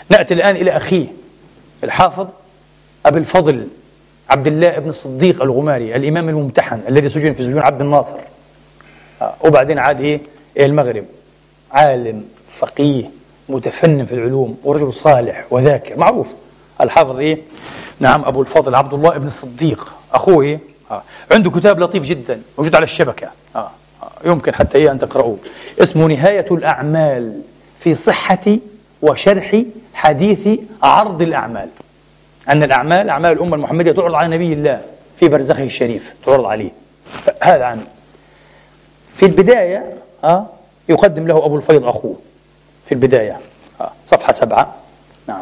نأتي الآن إلى أخيه الحافظ أبي الفضل عبد الله بن الصديق الغماري، الإمام الممتحن الذي سجن في سجون عبد الناصر، وبعدين عاد إلى المغرب. عالم فقيه متفنن في العلوم ورجل صالح وذاكر معروف. الحافظ نعم أبو الفضل عبد الله بن الصديق أخوه عنده كتاب لطيف جدا موجود على الشبكة، يمكن حتى أن تقرأوه، اسمه نهاية الأعمال في صحة وشرح حديث عرض الأعمال. أن الأعمال أعمال الأمة المحمدية تعرض على نبي الله في برزخه الشريف، تعرض عليه. هذا عنه. في البداية يقدم له أبو الفيض أخوه في البداية صفحة 7، نعم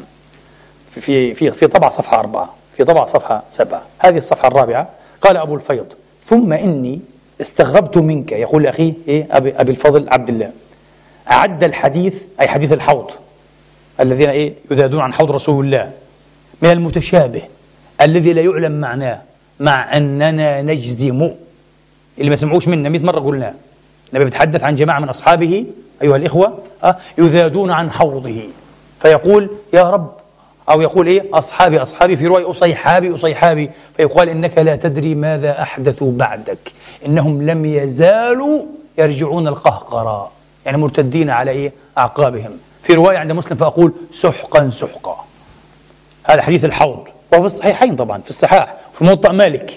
في طبع صفحة 4، في طبع صفحة 7، هذه الصفحة الرابعة. قال أبو الفيض: ثم إني استغربت منك، يقول لأخيه أبي الفضل عبد الله، أعد الحديث أي حديث الحوض الذين يذادون عن حوض رسول الله من المتشابه الذي لا يعلم معناه، مع أننا نجزم. اللي ما سمعوش منا 100 مرة قلنا، النبي بيتحدث عن جماعة من أصحابه أيها الإخوة يذادون عن حوضه، فيقول يا رب، أو يقول أصحابي أصحابي، في رواية أصيحابي أصيحابي، فيقال إنك لا تدري ماذا أحدثوا بعدك، إنهم لم يزالوا يرجعون القهقرى، يعني مرتدين على أعقابهم. في رواية عند مسلم فأقول سحقا سحقا. هذا حديث الحوض، وهو في الصحيحين طبعا، في الصحاح، في موطأ مالك.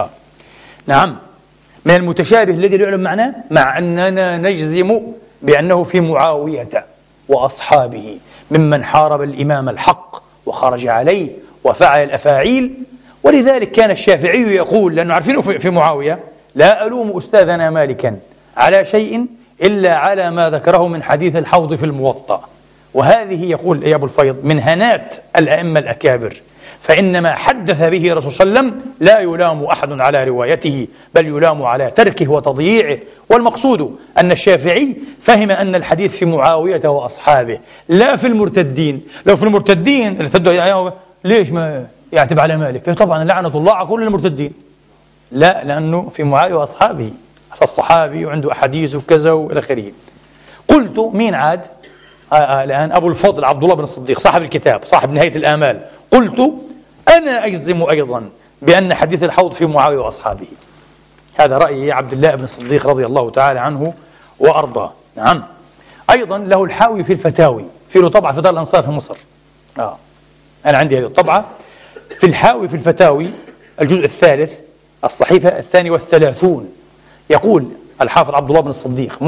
نعم، من المتشابه الذي لا يعلم معناه، مع أننا نجزم بأنه في معاوية وأصحابه ممن حارب الإمام الحق وخرج عليه وفعل الأفاعيل. ولذلك كان الشافعي يقول، لأنه عارفينه في معاوية: لا ألوم أستاذنا مالكا على شيء إلا على ما ذكره من حديث الحوض في الموطأ. وهذه يقول يا أبو الفيض من هنات الأئمة الأكابر، فإن ما حدث به رسول صلى الله عليه وسلم لا يلام أحد على روايته، بل يلام على تركه وتضييعه. والمقصود أن الشافعي فهم أن الحديث في معاوية وأصحابه لا في المرتدين. لو في المرتدين اللي ارتدوا ليش ما يعتب على مالك؟ طبعا لعنة الله على كل المرتدين. لا، لأنه في معاوية وأصحابه، الصحابي وعنده أحاديث وكذا وإلى آخره. قلت مين عاد؟ الآن أبو الفضل عبد الله بن الصديق صاحب الكتاب، صاحب نهاية الآمال. قلت أنا أجزم أيضا بأن حديث الحوض في معاوية وأصحابه. هذا رأي عبد الله بن الصديق رضي الله تعالى عنه وأرضاه. نعم. أيضا له الحاوي في الفتاوي، في له طبعة في دار الأنصار في مصر. أنا عندي هذه الطبعة في الحاوي في الفتاوي، الجزء الثالث، الصحيفة 32. يقول الحافظ عبد الله بن الصديق: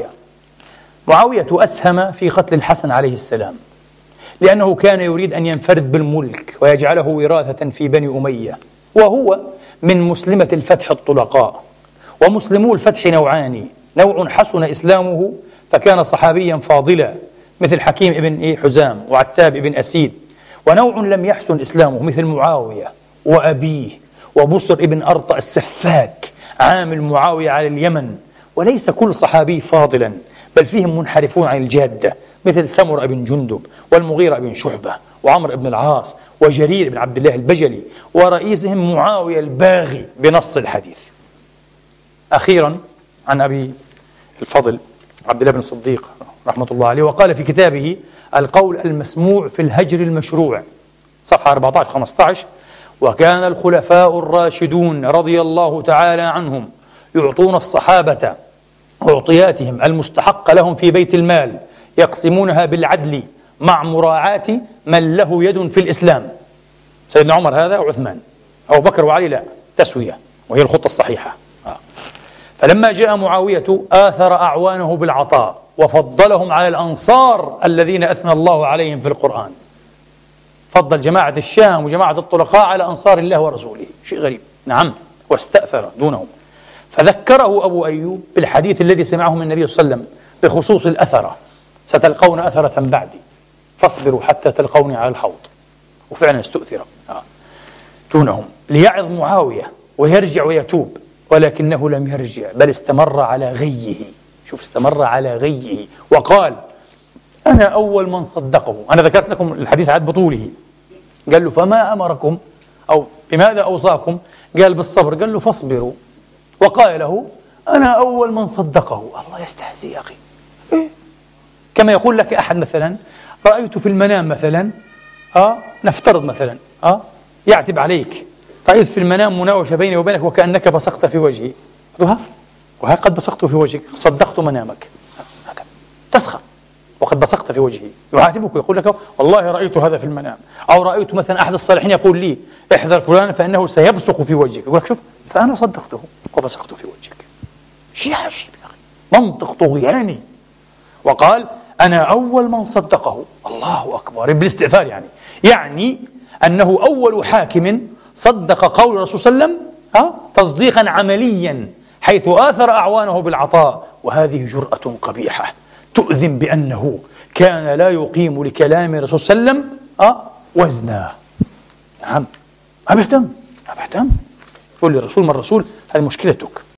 معاوية أسهم في قتل الحسن عليه السلام، لأنه كان يريد أن ينفرد بالملك ويجعله وراثة في بني أمية، وهو من مسلمة الفتح الطلقاء. ومسلمو الفتح نوعان: نوع حسن إسلامه فكان صحابيا فاضلا مثل حكيم ابن حزام وعتاب ابن أسيد، ونوع لم يحسن إسلامه مثل معاوية وأبيه وبصر ابن أرطأ السفاك عامل معاوية على اليمن. وليس كل صحابي فاضلا، بل فيهم منحرفون عن الجادة مثل سمر بن جندب والمغيرة بن شعبة وعمر بن العاص وجرير بن عبد الله البجلي، ورئيسهم معاوية الباغي بنص الحديث. أخيرا عن أبي الفضل عبد الله بن الصديق رحمة الله عليه، وقال في كتابه القول المسموع في الهجر المشروع صفحة 14-15: وكان الخلفاء الراشدون رضي الله تعالى عنهم يعطون الصحابة أعطياتهم المستحق لهم في بيت المال، يقسمونها بالعدل مع مراعاة من له يد في الإسلام. سيدنا عمر هذا وعثمان، أبو بكر وعلي لا، تسوية، وهي الخطة الصحيحة. فلما جاء معاوية آثر أعوانه بالعطاء وفضلهم على الأنصار الذين أثنى الله عليهم في القرآن. فضل جماعة الشام وجماعة الطلقاء على أنصار الله ورسوله، شيء غريب. نعم، واستأثر دونهم. فذكره أبو أيوب بالحديث الذي سمعه من النبي صلى الله عليه وسلم بخصوص الأثرة: ستلقون أثرة بعدي فاصبروا حتى تلقوني على الحوض. وفعلا استؤثر دونهم ليعظ معاوية ويرجع ويتوب، ولكنه لم يرجع، بل استمر على غيه. شوف، استمر على غيه وقال: أنا أول من صدقه. أنا ذكرت لكم الحديث عاد بطوله. قال له: فما أمركم أو بماذا أوصاكم؟ قال: بالصبر. قال له: فاصبروا. وقال له: أنا أول من صدقه. الله يستهزئ يا أخي. كما يقول لك أحد مثلا: رأيت في المنام مثلا نفترض مثلا يعتب عليك، رأيت في المنام مناوشة بيني وبينك وكأنك بصقت في وجهي، وها قد بصقت في وجهك، صدقت منامك، هكذا تسخر وقد بصقت في وجهي، يعاتبك ويقول لك والله رأيت هذا في المنام. أو رأيت مثلا أحد الصالحين يقول لي احذر فلان فإنه سيبصق في وجهك، يقول لك شوف فأنا صدقته وبصقت في وجهك. شيء عجيب يا أخي، منطق طغياني. وقال أنا أول من صدقه. الله أكبر، بالاستئثار يعني أنه أول حاكم صدق قول الرسول صلى الله عليه وسلم تصديقا عمليا، حيث آثر أعوانه بالعطاء. وهذه جرأة قبيحة تؤذن بأنه كان لا يقيم لكلام الرسول صلى الله عليه وسلم وزنا. نعم، ما بيهتم. تقول لي الرسول ما الرسول، هذه مشكلتك.